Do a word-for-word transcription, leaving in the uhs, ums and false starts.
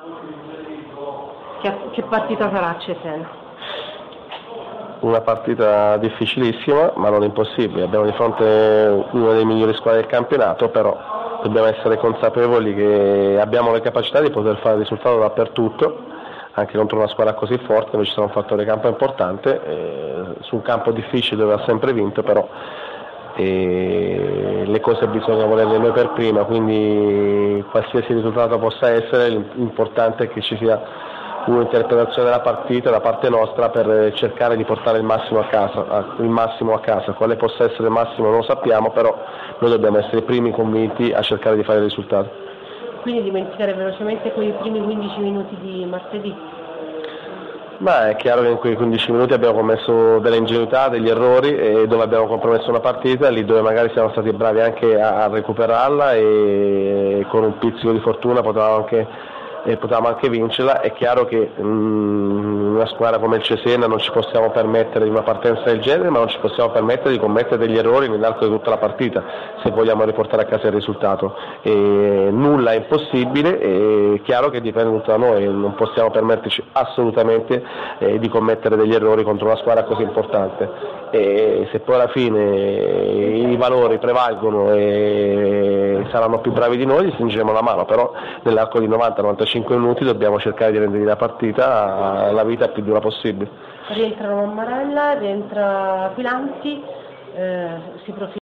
Che, che partita sarà a Cesena? Una partita difficilissima, ma non impossibile. Abbiamo di fronte una delle migliori squadre del campionato, però dobbiamo essere consapevoli che abbiamo le capacità di poter fare risultato dappertutto, anche contro una squadra così forte dove ci sarà un fattore campo importante, eh, su un campo difficile dove ha sempre vinto, però eh, le cose bisogna volerle noi per prima, quindi qualsiasi risultato possa essere, l'importante è che ci sia un'interpretazione della partita da parte nostra per cercare di portare il massimo a casa, il massimo a casa. Quale possa essere il massimo non lo sappiamo, però noi dobbiamo essere i primi convinti a cercare di fare il risultato. Quindi dimenticare velocemente quei primi quindici minuti di martedì? Ma è chiaro che in quei quindici minuti abbiamo commesso delle ingenuità, degli errori, e dove abbiamo compromesso una partita, lì dove magari siamo stati bravi anche a recuperarla e con un pizzico di fortuna potevamo anche e potevamo anche vincerla. È chiaro che um, una squadra come il Cesena non ci possiamo permettere di una partenza del genere, ma non ci possiamo permettere di commettere degli errori nell'arco di tutta la partita se vogliamo riportare a casa il risultato. E nulla è impossibile, è chiaro che dipende tutto da noi, non possiamo permetterci assolutamente eh, di commettere degli errori contro una squadra così importante. E se poi alla fine i valori prevalgono e saranno più bravi di noi, gli stringeremo la mano, però nell'arco di novanta novantacinque minuti dobbiamo cercare di rendere la partita la vita più dura possibile. Rientra Mammarella, rientra Filanti, eh, si profila